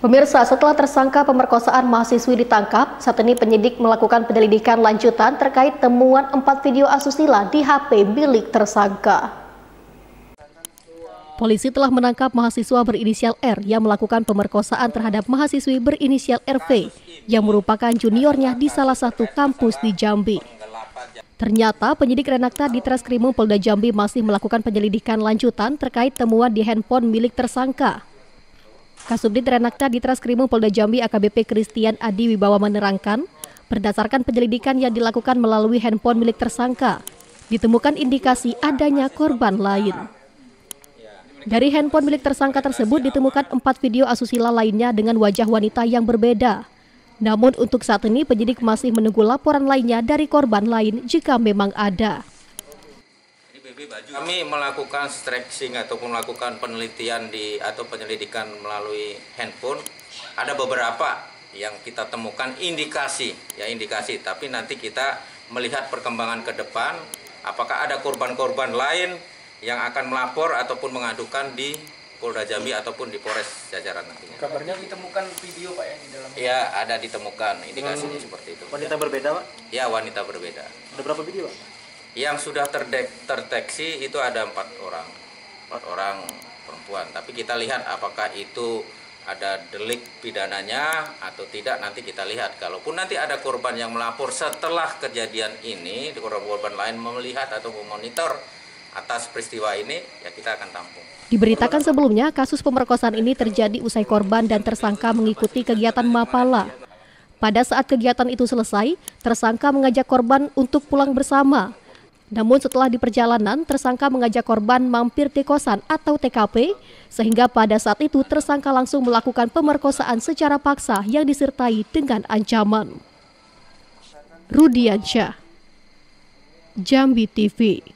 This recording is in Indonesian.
Pemirsa, setelah tersangka pemerkosaan mahasiswi ditangkap, saat ini penyidik melakukan penyelidikan lanjutan terkait temuan 4 video asusila di HP milik tersangka. Polisi telah menangkap mahasiswa berinisial R yang melakukan pemerkosaan terhadap mahasiswi berinisial RV yang merupakan juniornya di salah satu kampus di Jambi. Ternyata penyidik Renakta di Treskrimum Polda Jambi masih melakukan penyelidikan lanjutan terkait temuan di handphone milik tersangka. Kasubdit Renakta di Treskrimum Polda Jambi AKBP Christian Adi Wibawa menerangkan, berdasarkan penyelidikan yang dilakukan melalui handphone milik tersangka, ditemukan indikasi adanya korban lain. Dari handphone milik tersangka tersebut ditemukan 4 video asusila lainnya dengan wajah wanita yang berbeda. Namun untuk saat ini penyidik masih menunggu laporan lainnya dari korban lain jika memang ada. Kami melakukan tracing ataupun melakukan penelitian atau penyelidikan melalui handphone. Ada beberapa yang kita temukan indikasi, tapi nanti kita melihat perkembangan ke depan apakah ada korban-korban lain yang akan melapor ataupun mengadukan di Polda Jambi ataupun di Polres jajaran nantinya. Kabarnya ditemukan video Pak ya di dalam? Ya, ada ditemukan indikasinya seperti itu. Wanita berbeda Pak? Ya, wanita berbeda. Ada berapa video Pak? Yang sudah terdeteksi itu ada 4 orang perempuan. Tapi kita lihat apakah itu ada delik pidananya atau tidak, nanti kita lihat. Kalaupun nanti ada korban yang melapor setelah kejadian ini, korban lain melihat atau memonitor atas peristiwa ini, ya kita akan tampung. Diberitakan sebelumnya, kasus pemerkosaan ini terjadi usai korban dan tersangka mengikuti kegiatan Mapala. Pada saat kegiatan itu selesai, tersangka mengajak korban untuk pulang bersama. Namun setelah di perjalanan, tersangka mengajak korban mampir di kosan atau TKP, sehingga pada saat itu tersangka langsung melakukan pemerkosaan secara paksa yang disertai dengan ancaman. Rudiansyah, Jambi TV.